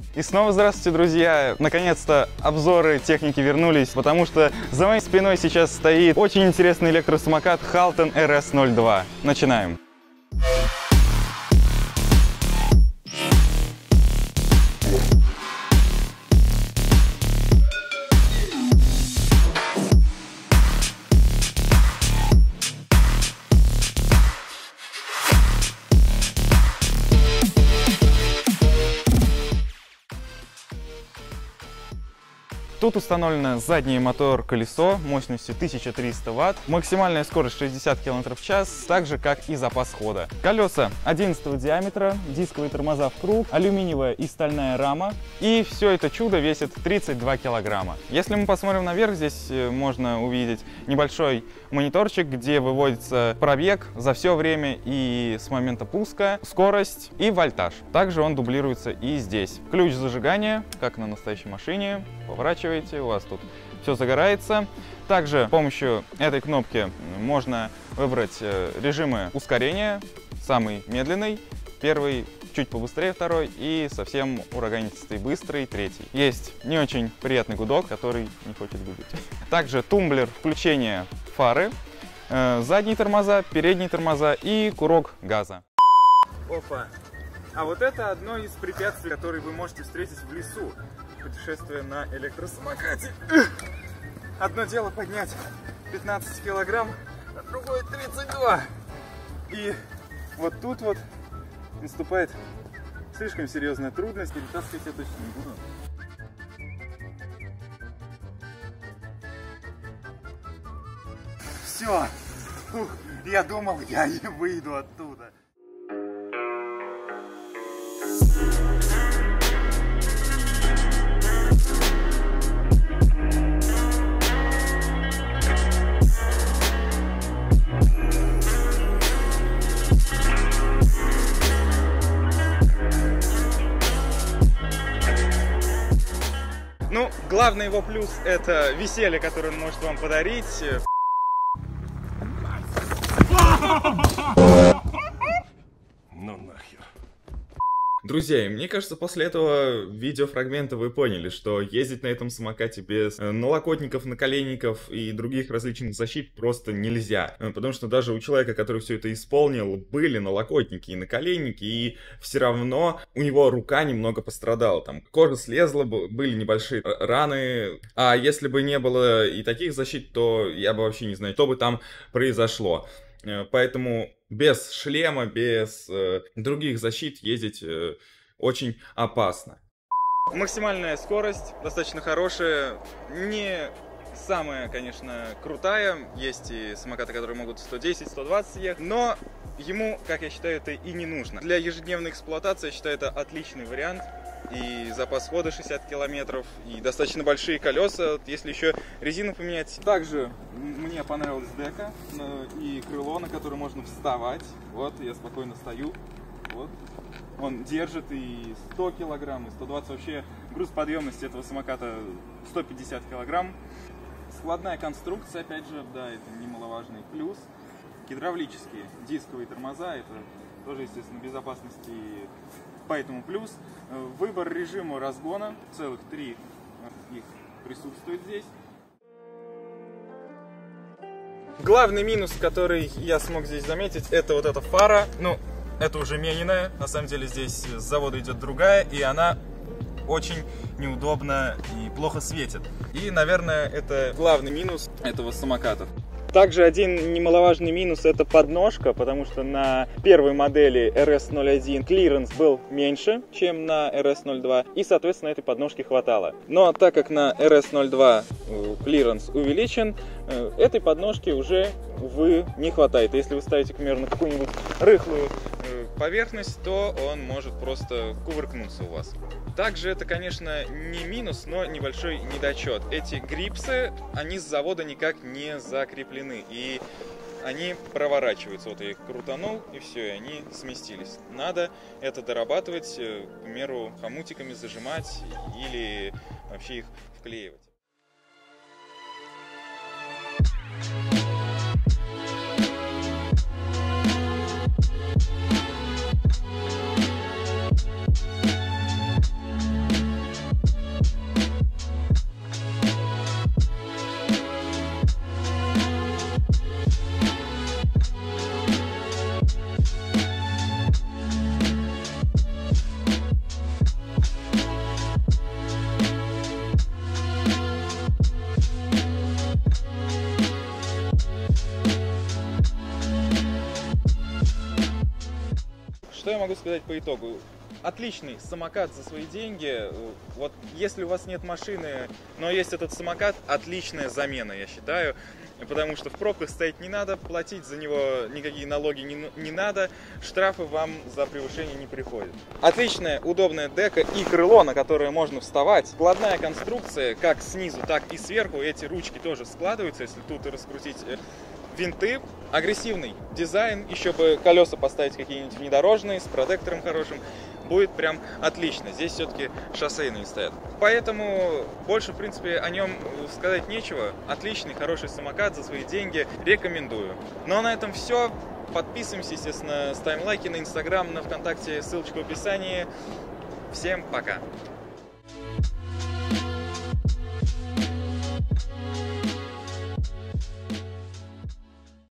И снова здравствуйте, друзья! Наконец-то обзоры техники вернулись, потому что за моей спиной сейчас стоит очень интересный электросамокат Halton RS02. Начинаем! Тут установлено задний мотор-колесо мощностью 1300 Вт, максимальная скорость 60 км в час, так же как и запас хода. Колеса 11 диаметра, дисковые тормоза в круг, алюминиевая и стальная рама, и все это чудо весит 32 килограмма. Если мы посмотрим наверх, здесь можно увидеть небольшой мониторчик, где выводится пробег за все время и с момента пуска, скорость и вольтаж. Также он дублируется и здесь. Ключ зажигания, как на настоящей машине, поворачиваете, у вас тут все загорается. Также с помощью этой кнопки можно выбрать режимы ускорения, самый медленный, первый чуть побыстрее второй и совсем ураганистый быстрый третий. Есть не очень приятный гудок, который не хочет гудеть. Также тумблер включения фары, задние тормоза, передние тормоза и курок газа. Опа! А вот это одно из препятствий, которые вы можете встретить в лесу. Путешествие на электросамокате. Одно дело поднять 15 килограмм, а другое 32. И вот тут вот наступает слишком серьезная трудность, и вытаскивать я точно не буду. Все, я думал, я не выйду оттуда. Ну, главный его плюс — это веселье, которое он может вам подарить. Ну нахер. Друзья, и мне кажется, после этого видеофрагмента вы поняли, что ездить на этом самокате без налокотников, наколенников и других различных защит просто нельзя. Потому что даже у человека, который все это исполнил, были налокотники и наколенники, и все равно у него рука немного пострадала. Там кожа слезла, были небольшие раны. А если бы не было и таких защит, то я бы вообще не знаю, что бы там произошло. Поэтому без шлема, без других защит ездить очень опасно. Максимальная скорость достаточно хорошая, не самая, конечно, крутая. Есть и самокаты, которые могут 110-120 ехать, но ему, как я считаю, это и не нужно. Для ежедневной эксплуатации, я считаю, это отличный вариант. И запас хода 60 километров, и достаточно большие колеса, если еще резину поменять. Также мне понравилась дека и крыло, на которое можно вставать. Вот, я спокойно стою. Вот. Он держит и 100 килограмм, и 120. Вообще грузоподъемность этого самоката 150 килограмм. Складная конструкция, опять же, да, это немаловажный плюс. Гидравлические дисковые тормоза, это тоже, естественно, безопасности. Поэтому плюс. Выбор режима разгона, целых 3 их присутствует здесь. Главный минус, который я смог здесь заметить, это вот эта фара. Ну, это уже мененная, на самом деле здесь с завода идет другая, и она очень неудобно и плохо светит. И, наверное, это главный минус этого самоката. Также один немаловажный минус — это подножка, потому что на первой модели RS01 клиренс был меньше, чем на RS02, и, соответственно, этой подножки хватало. Но так как на RS02 клиренс увеличен, этой подножки уже, увы, не хватает. Если вы ставите, к примеру, на какую-нибудь рыхлую поверхность, то он может просто кувыркнуться у вас. Также это, конечно, не минус, но небольшой недочет. Эти грипсы, они с завода никак не закреплены, и они проворачиваются. Вот я их крутанул, и все, и они сместились. Надо это дорабатывать, к примеру, хомутиками зажимать или вообще их вклеивать. могу сказать по итогу? Отличный самокат за свои деньги. Вот если у вас нет машины, но есть этот самокат, отличная замена, я считаю. Потому что в пробках стоять не надо, платить за него никакие налоги не надо, штрафы вам за превышение не приходят. Отличная, удобная дека и крыло, на которое можно вставать. Складная конструкция, как снизу, так и сверху. Эти ручки тоже складываются, если тут раскрутить винты. Агрессивный дизайн, еще бы колеса поставить какие-нибудь внедорожные, с протектором хорошим. Будет прям отлично. Здесь все-таки шоссейные стоят. Поэтому больше, в принципе, о нем сказать нечего. Отличный, хороший самокат за свои деньги. Рекомендую. Ну а на этом все. Подписываемся, естественно, ставим лайки на Инстаграм, на ВКонтакте, ссылочка в описании. Всем пока!